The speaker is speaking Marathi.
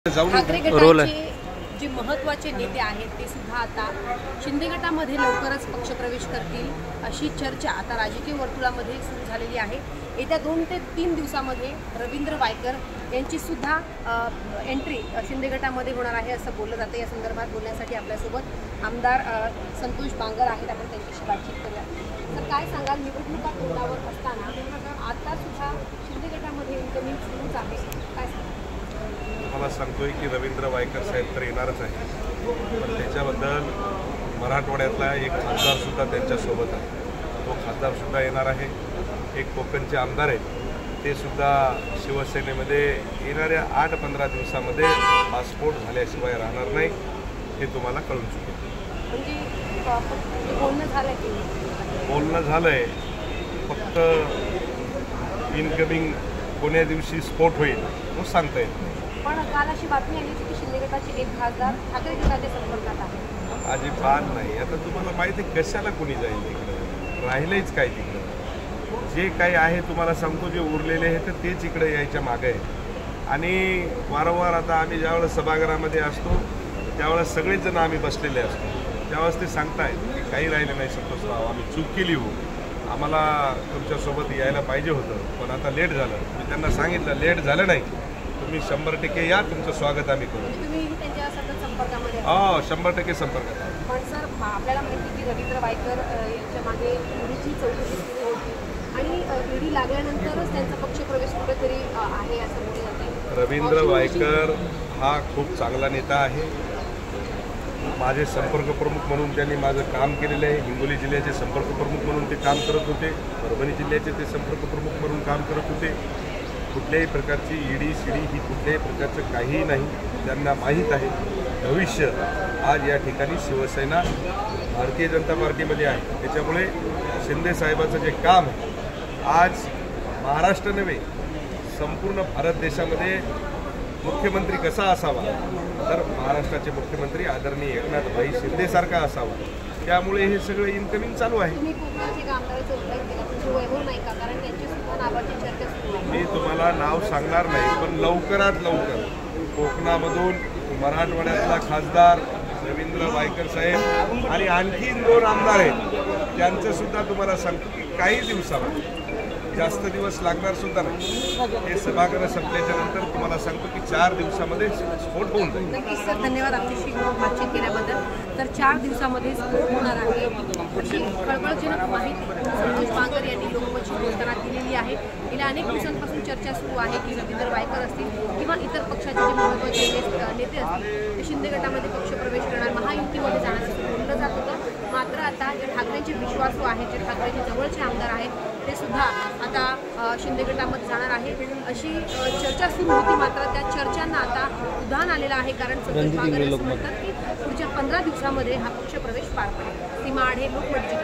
ठाकरे गटाचे जे महत्त्वाचे नेते आहेत ते सुद्धा आता शिंदे गटामध्ये लवकरच पक्षप्रवेश करतील अशी चर्चा आता राजकीय वर्तुळामध्ये सुरू झालेली आहे। येत्या 2 ते 3 दिवसामध्ये रवींद्र वायकर यांची सुद्धा एंट्री शिंदे गटामध्ये होणार आहे असं बोललं जातं। या संदर्भात बोलण्यासाठी आपल्यासोबत आमदार संतोष बांगर आहेत, आपण त्यांच्याशी बातचीत करूया। तर काय सांगाल, निवडणुका तोंडावर असताना आता सुद्धा शिंदे गटामध्ये इन्कमिंग सुरूच आहे, काय सांगाल? मला सांगतोय की रवींद्र वायकर साहेब तर येणारच आहे, पण त्याच्याबद्दल मराठवाड्यातला एक खासदारसुद्धा त्यांच्यासोबत आहे, तो खासदारसुद्धा येणार आहे। एक कोकणचे आमदार आहेत, ते सुद्धा शिवसेनेमध्ये येणाऱ्या 8-15 दिवसामध्ये पासपोर्ट झाल्याशिवाय राहणार नाही, हे तुम्हाला कळून चुकेल। म्हणजे बोलणं झालंय, फक्त इनकमिंग कोण्या दिवशी स्फोट होईल तो सांगता येत नाही। पण काल अशी बातमी आली की शिंदे गटाचे एक खासदार ठाकरे गटाच्या संपर्कात आहे। अजिबात नाही। आता तुम्हाला माहिती आहे कशाला कोणी जाईल तिकडे, राहिलंच काय तिकडे? जे काही आहे तुम्हाला सांगतो, जे उरलेले आहे तर तेच इकडे यायच्या मागे आहे। आणि वारंवार आता आम्ही ज्यावेळेस सभागृहामध्ये असतो त्यावेळेस सगळेच जण आम्ही बसलेले असतो, त्यावेळेस ते सांगतायत की काही राहिलं नाही संतोषराव, आम्ही चूक केली हो, आम्हाला तुमच्यासोबत यायला पाहिजे होतं, पण आता लेट झालं। मी त्यांना सांगितलं लेट झालं नाही, तुम्ही 100% या, तुमचं स्वागत आम्ही करू। तुम्ही त्यांच्या सतत संपर्कामध्ये? हो, 100% संपर्कात आहे। पण सर, आपल्याला माहिती की रवींद्र वायकर यांच्या मागे ईडीची चौकशी सुरू होती आणि ईडी लागल्यानंतरच त्यांचा पक्षप्रवेश कुठेतरी आहे असं बोललं जाते। रवींद्र वायकर हा खूप चांगला नेता आहे, माझे संपर्क प्रमुख म्हणून त्यांनी माझं काम केलेलं आहे। हिंगोली जिल्ह्याचे संपर्क प्रमुख म्हणून ते काम करत होते, परभणी जिल्ह्याचे ते संपर्क प्रमुख म्हणून काम करत होते। कुठल्याही प्रकारची ईडी सीडी ही कुठल्याही प्रकारचं काहीही नाही, त्यांना माहीत आहे भविष्य आज या ठिकाणी शिवसेना भारतीय जनता पार्टीमध्ये आहे। त्याच्यामुळे शिंदे साहेबाचं जे काम आहे, आज महाराष्ट्र नव्हे संपूर्ण भारत देशामध्ये मुख्यमंत्री कसा असावा, तर महाराष्ट्राचे मुख्यमंत्री आदरणीय एकनाथभाई शिंदेसारखा असावा, त्यामुळे हे सगळं इनकमिंग चालू आहे। मी तुम्हाला नाव सांगणार नाही, पण लवकरात लवकर कोकणामधून मराठवाड्यातला खासदार रवींद्र वायकर साहेब आणि आणखीन 2 आमदार आहेत, त्यांचं सुद्धा तुम्हाला सांगतो की काही दिवसामध्ये, जास्त दिवस लागणार सुद्धा नाही, हे सभागृह संपल्याच्या नंतर तुम्हाला सांगतो की 4 दिवसामध्ये स्फोट होऊन जाईल। नक्कीच सर, धन्यवाद आमच्याशी बातचीत केल्याबद्दल। तर 4 दिवसामध्ये स्फोट होणार आहे अशी कळकळजनक माहिती संतोष बांगर यांनी लोकमतची बोलताना दिलेली आहे। गेल्या अनेक दिवसांपासून चर्चा सुरू आहे की रवींद्र वायकर असतील किंवा इतर पक्षाचे जे महत्त्वाचे नेते असतील ते शिंदे गटामध्ये पक्षप्रवेश करणार, महायुतीमध्ये जाण्याचं बोललं जात होतं। मात्र आता जे ठाकरेंचे विश्वासू आहेत, जे ठाकरेंचे जवळचे आमदार आहेत, ते सुद्धा आता शिंदे गटामध्ये जाणार आहे अशी चर्चा सुरू होती। मात्र त्या चर्चांना आता उधाण आलेलं आहे, कारण संतोष बांगर असं म्हणतात की पुढच्या 15 दिवसामध्ये हा पक्षप्रवेश पार पडेल। सीमा आढे, लोकमत।